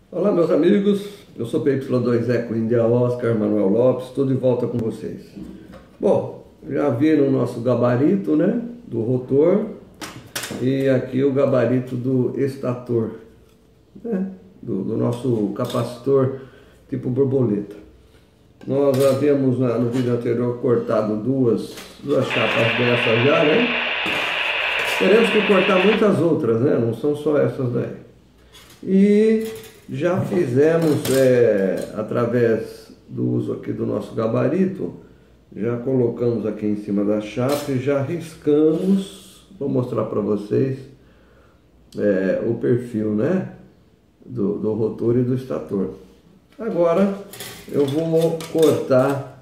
Olá, meus amigos, eu sou PY2 Eco India Oscar Manuel Lopes, estou de volta com vocês. Bom, já viram o nosso gabarito, né, do rotor, e aqui o gabarito do estator, né, do nosso capacitor tipo borboleta. Nós havíamos no vídeo anterior cortado duas chapas dessas já, né? Teremos que cortar muitas outras, né? Não são só essas daí. E já fizemos, através do uso aqui do nosso gabarito, já colocamos aqui em cima da chapa e já riscamos, vou mostrar para vocês o perfil, né, do rotor e do estator. Agora eu vou cortar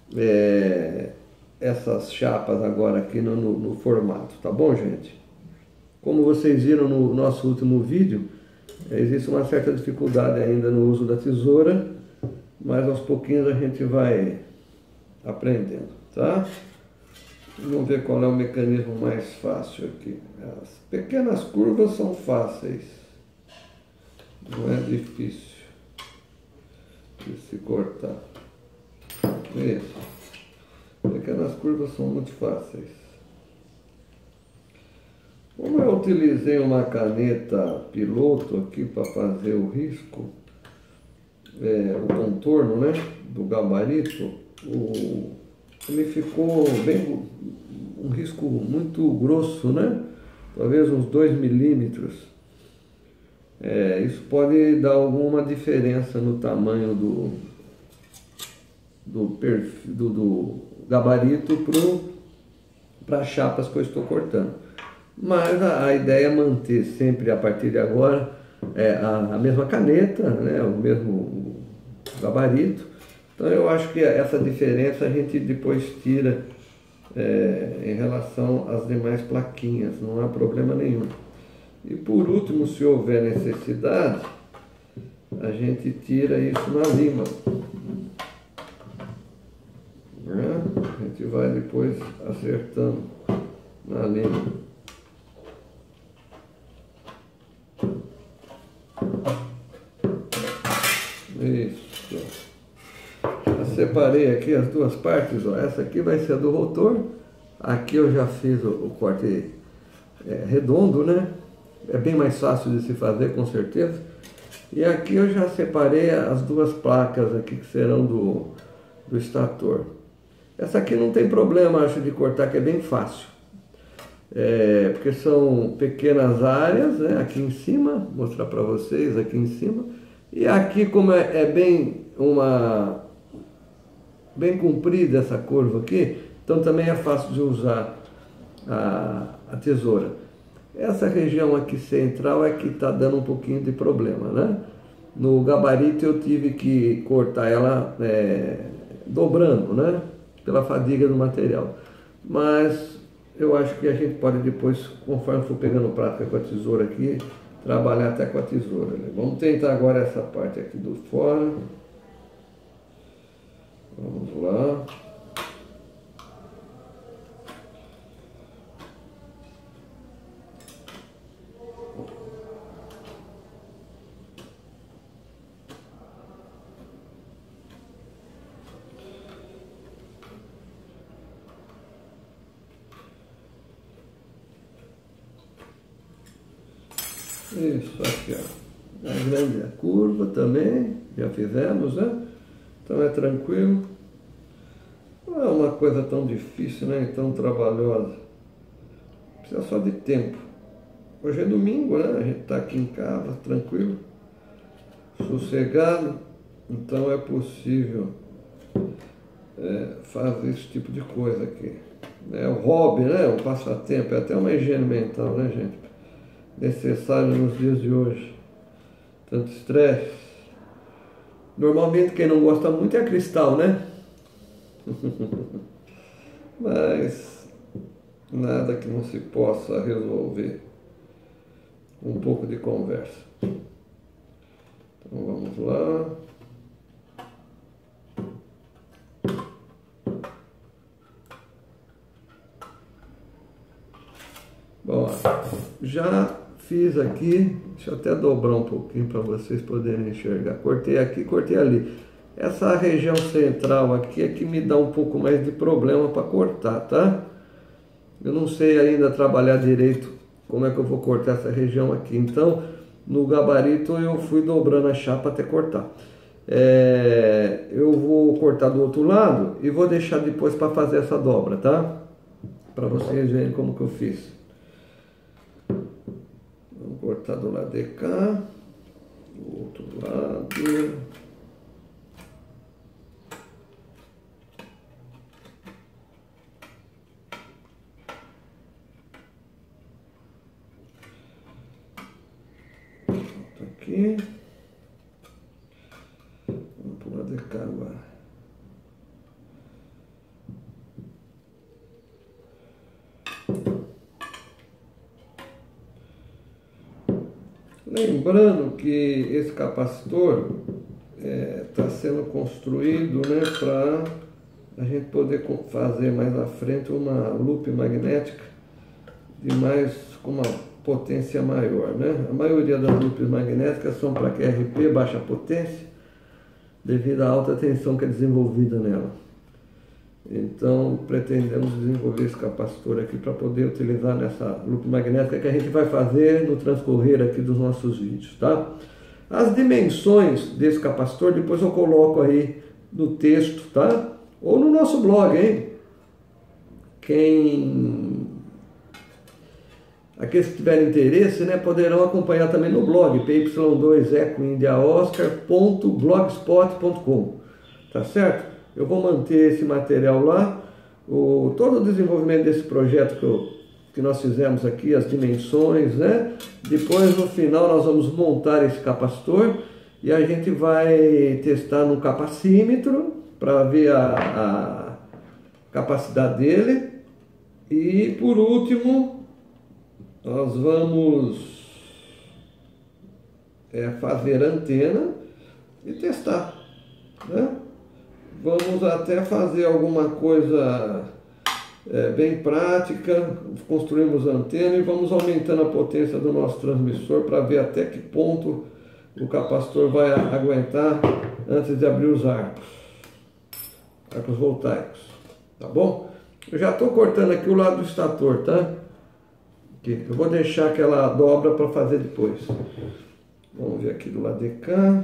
essas chapas agora aqui no formato, tá bom, gente? Como vocês viram no nosso último vídeo, existe uma certa dificuldade ainda no uso da tesoura, mas aos pouquinhos a gente vai aprendendo, tá? Vamos ver qual é o mecanismo mais fácil aqui. As pequenas curvas são fáceis, não é difícil de se cortar. Isso. Pequenas curvas são muito fáceis. Como eu utilizei uma caneta piloto aqui para fazer o risco, o contorno, né, do gabarito, ele ficou bem, um risco muito grosso, né, talvez uns 2 milímetros. Isso pode dar alguma diferença no tamanho do gabarito para as chapas que eu estou cortando. Mas a ideia é manter sempre, a partir de agora, a mesma caneta, né, o mesmo gabarito. Então eu acho que essa diferença a gente depois tira em relação às demais plaquinhas, não há problema nenhum. E por último, se houver necessidade, a gente tira isso na lima. A gente vai depois acertando na lima. Isso. Já separei aqui as duas partes, ó. Essa aqui vai ser a do rotor. Aqui eu já fiz o corte redondo, né? É bem mais fácil de se fazer, com certeza. E aqui eu já separei as duas placas aqui que serão do estator. Essa aqui não tem problema, acho, de cortar, que é bem fácil. Porque são pequenas áreas, né? Aqui em cima, vou mostrar para vocês aqui em cima. E aqui, como é bem comprida essa curva aqui, então também é fácil de usar a tesoura. Essa região aqui central é que está dando um pouquinho de problema, né? No gabarito eu tive que cortar ela dobrando, né? Pela fadiga do material. Mas eu acho que a gente pode depois, conforme for pegando prática com a tesoura aqui, trabalhar até com a tesoura, né? Vamos tentar agora essa parte aqui do fora. Vamos lá. Isso aqui, ó. A grande a curva também, já fizemos, né? Então é tranquilo. Não é uma coisa tão difícil, né? Tão trabalhosa. Precisa só de tempo. Hoje é domingo, né? A gente está aqui em casa, tranquilo, sossegado. Então é possível fazer esse tipo de coisa aqui. É o hobby, né? O passatempo, é até uma higiene mental, né, gente? Necessário nos dias de hoje. Tanto estresse. Normalmente quem não gosta muito é cristal, né? Mas nada que não se possa resolver. Um pouco de conversa. Então vamos lá. Bom, já fiz aqui, deixa eu até dobrar um pouquinho para vocês poderem enxergar. Cortei aqui, cortei ali. Essa região central aqui é que me dá um pouco mais de problema para cortar, tá? Eu não sei ainda trabalhar direito como é que eu vou cortar essa região aqui. Então, no gabarito eu fui dobrando a chapa até cortar. Eu vou cortar do outro lado e vou deixar depois para fazer essa dobra, tá? Para vocês verem como que eu fiz. Vamos cortar do lado de cá, do outro lado. Aqui. Vamos pro lado de cá agora. Lembrando que esse capacitor está sendo construído, né, para a gente poder fazer mais à frente uma loop magnética com uma potência maior, né? A maioria das loops magnéticas são para QRP, baixa potência, devido à alta tensão que é desenvolvida nela. Então, pretendemos desenvolver esse capacitor aqui para poder utilizar nessa loop magnética que a gente vai fazer no transcorrer aqui dos nossos vídeos, tá? As dimensões desse capacitor depois eu coloco aí no texto, tá? Ou no nosso blog, hein? Aqueles que tiverem interesse, né, poderão acompanhar também no blog py2ecoindiaoscar.blogspot.com, tá certo? Eu vou manter esse material lá, todo o desenvolvimento desse projeto que nós fizemos aqui, as dimensões, né? Depois no final nós vamos montar esse capacitor e a gente vai testar no capacímetro para ver a capacidade dele. E por último, nós vamos fazer antena e testar, né? Vamos até fazer alguma coisa bem prática, construímos a antena e vamos aumentando a potência do nosso transmissor para ver até que ponto o capacitor vai aguentar antes de abrir os arcos voltaicos, tá bom? Eu já estou cortando aqui o lado do estator, tá? Aqui. Eu vou deixar aquela dobra para fazer depois. Vamos ver aqui do lado de cá.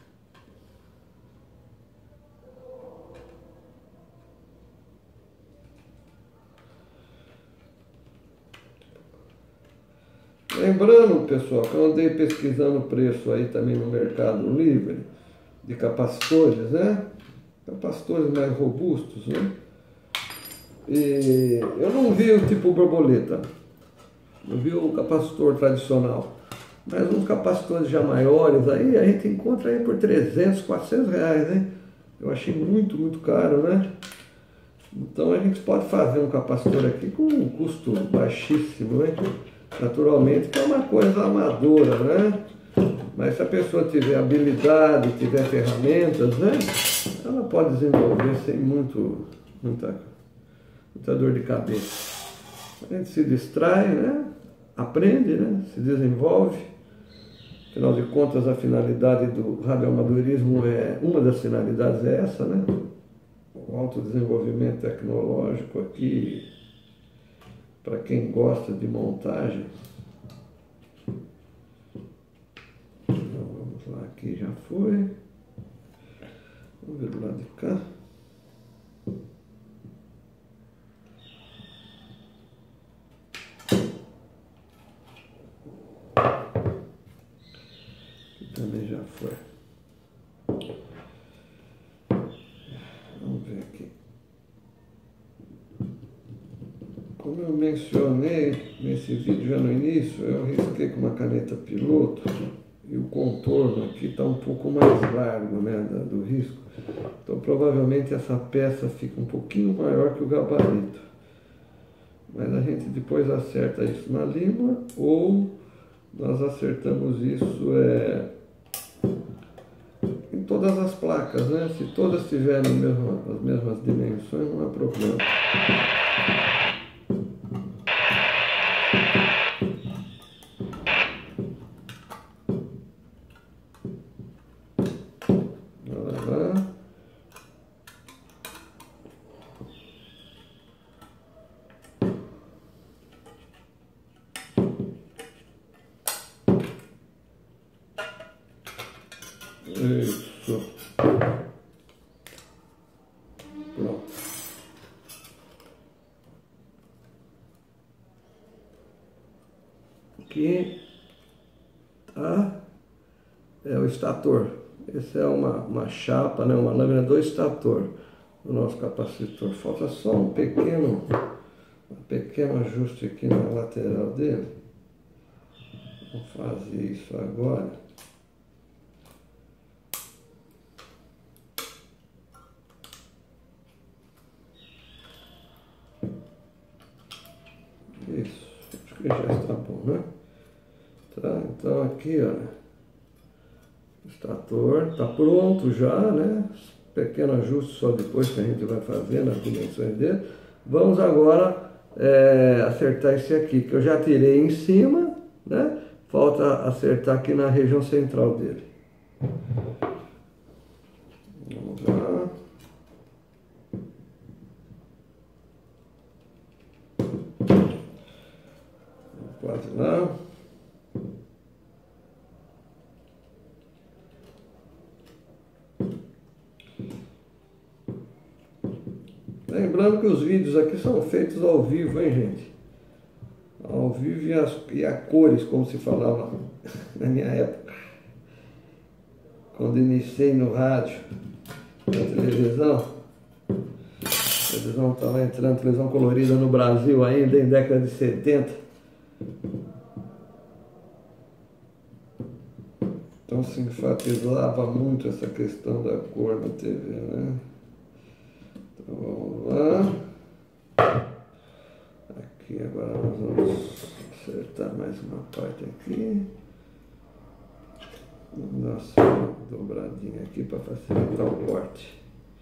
Lembrando, pessoal, que eu andei pesquisando o preço aí também no Mercado Livre de capacitores, né? Capacitores mais robustos, né? E eu não vi o tipo borboleta, não vi o capacitor tradicional, mas uns capacitores já maiores aí a gente encontra aí por 300, 400 reais, né? Eu achei muito, muito caro, né? Então a gente pode fazer um capacitor aqui com um custo baixíssimo, né? Naturalmente que é uma coisa amadora, né? Mas se a pessoa tiver habilidade, tiver ferramentas, né? Ela pode desenvolver sem muita dor de cabeça. A gente se distrai, né? Aprende, né? Se desenvolve. Afinal de contas, a finalidade do radioamadorismo uma das finalidades é essa, né? O autodesenvolvimento tecnológico aqui, para quem gosta de montagem. Então, vamos lá, aqui já foi. Vamos ver do lado de cá. Aqui também já foi. Vamos ver aqui. Como eu mencionei nesse vídeo já no início, eu risquei com uma caneta piloto e o contorno aqui está um pouco mais largo, né, do risco. Então provavelmente essa peça fica um pouquinho maior que o gabarito. Mas a gente depois acerta isso na lima ou nós acertamos isso em todas as placas, né? Se todas tiverem as mesmas dimensões, não há problema. Isso. Pronto. Aqui tá, é o estator. Esse é uma chapa, né? Uma lâmina do estator do nosso capacitor. Falta só um pequeno ajuste aqui na lateral dele. Vou fazer isso agora. Isso, acho que já está bom, né? Tá, então aqui, ó, o estator está pronto já, né? Pequeno ajuste só depois que a gente vai fazer nas dimensões dele. Vamos agora acertar esse aqui, que eu já tirei em cima, né? Falta acertar aqui na região central dele. Vamos lá. Quase lá. Lembrando que os vídeos aqui são feitos ao vivo, hein, gente? Ao vivo e a cores, como se falava na minha época. Quando iniciei no rádio, na televisão. A televisão estava entrando, televisão colorida no Brasil ainda, em década de 70. Então se enfatizava muito essa questão da cor na TV, né? Então vamos lá. Aqui agora nós vamos acertar mais uma parte aqui. Vamos dar só uma dobradinha aqui para facilitar o corte.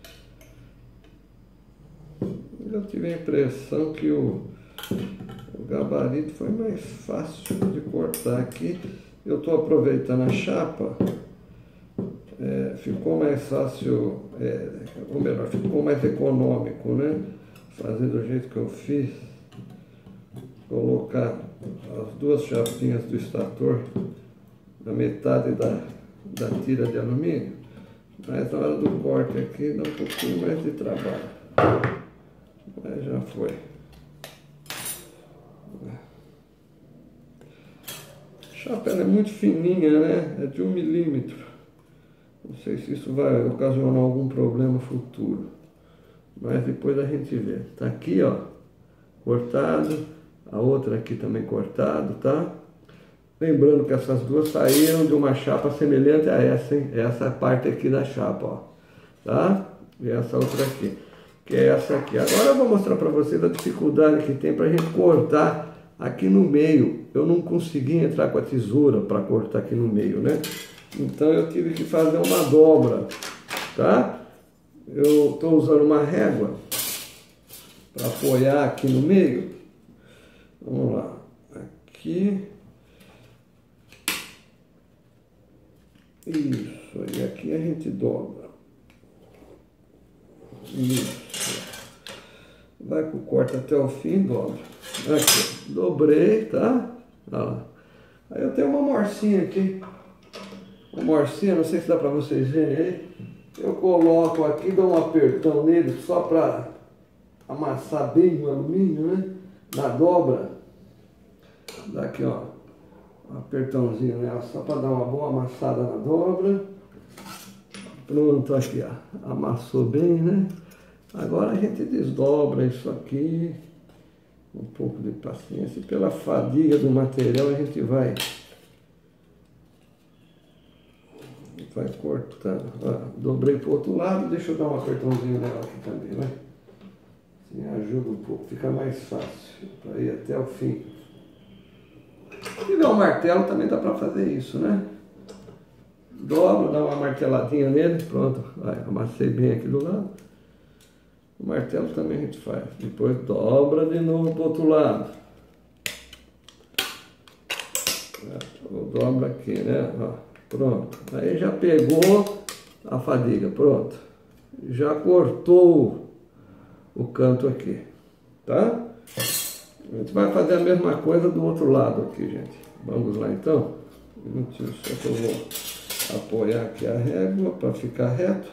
Eu tive a impressão que o gabarito foi mais fácil de cortar aqui. Eu estou aproveitando a chapa, ficou mais fácil, ou melhor, ficou mais econômico, né? Fazer do jeito que eu fiz, colocar as duas chapinhas do estator na metade da tira de alumínio, mas na hora do corte aqui dá um pouquinho mais de trabalho, mas já foi. A chapa é muito fininha, né? É de 1 milímetro. Não sei se isso vai ocasionar algum problema futuro, mas depois a gente vê. Tá aqui, ó, cortado, a outra aqui também cortado, tá? Lembrando que essas duas saíram de uma chapa semelhante a essa, hein? Essa parte aqui da chapa, ó, tá? E essa outra aqui, que é essa aqui. Agora eu vou mostrar para vocês a dificuldade que tem pra gente cortar aqui no meio. Eu não consegui entrar com a tesoura para cortar aqui no meio, né? Então eu tive que fazer uma dobra, tá? Eu estou usando uma régua para apoiar aqui no meio. Vamos lá, aqui. Isso, e aqui a gente dobra. Isso. Vai com o corte até o fim, dobra. Aqui, dobrei, tá? Olha lá. Aí eu tenho uma morcinha aqui. Uma morcinha, não sei se dá pra vocês verem aí. Eu coloco aqui, dou um apertão nele só pra amassar bem o alumínio, né? Na dobra. Dá aqui, ó. Um apertãozinho nela, só pra dar uma boa amassada na dobra. Pronto, aqui, ó. Amassou bem, né? Agora a gente desdobra isso aqui. Um pouco de paciência. E pela fadiga do material a gente vai cortando. Ó, dobrei pro outro lado, deixa eu dar um apertãozinho nela aqui também, né? Assim ajuda um pouco, fica mais fácil para ir até o fim. Se tiver um martelo também dá para fazer isso, né? Dobro, dá uma marteladinha nele, pronto. Vai, amassei bem aqui do lado. O martelo também a gente faz. Depois dobra de novo pro outro lado. Dobra aqui, né? Ó, pronto. Aí já pegou a fadiga, pronto. Já cortou o canto aqui, tá? A gente vai fazer a mesma coisa do outro lado aqui, gente. Vamos lá então. Um minutinho só que eu vou apoiar aqui a régua para ficar reto.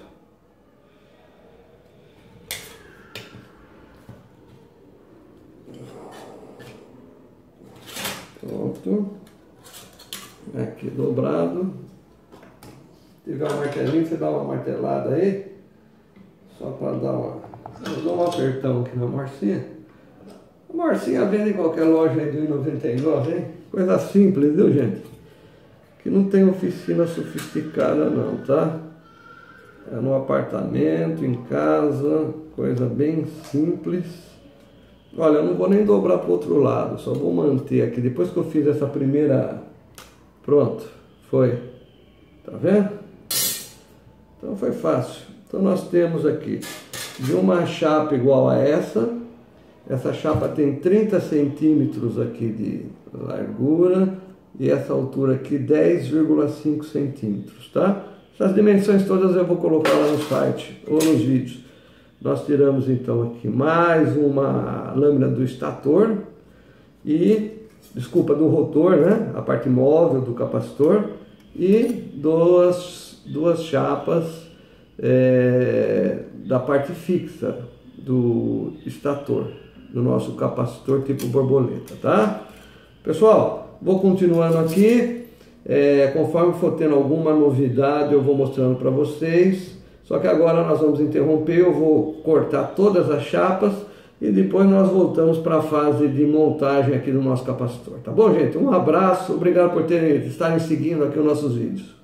Pronto. Aqui dobrado. Se tiver um martelinho, você dá uma martelada aí. Só para dar uma... Eu dou um apertão aqui na morcinha. A morcinha vende em qualquer loja aí de R$1,99, hein? Coisa simples, viu, gente? Que não tem oficina sofisticada não, tá? É no apartamento, em casa, coisa bem simples. Olha, eu não vou nem dobrar para o outro lado, só vou manter aqui. Depois que eu fiz essa primeira... Pronto, foi. Tá vendo? Então foi fácil. Então nós temos aqui de uma chapa igual a essa chapa tem 30 centímetros aqui de largura e essa altura aqui 10,5 centímetros, tá? Essas dimensões todas eu vou colocar lá no site ou nos vídeos. Nós tiramos então aqui mais uma lâmina do estator e, desculpa, do rotor, né? A parte móvel do capacitor e duas chapas da parte fixa do estator, do nosso capacitor tipo borboleta, tá? Pessoal, vou continuando aqui, conforme for tendo alguma novidade eu vou mostrando para vocês, só que agora nós vamos interromper, eu vou cortar todas as chapas e depois nós voltamos para a fase de montagem aqui do nosso capacitor, tá bom, gente? Um abraço, obrigado por estarem seguindo aqui os nossos vídeos.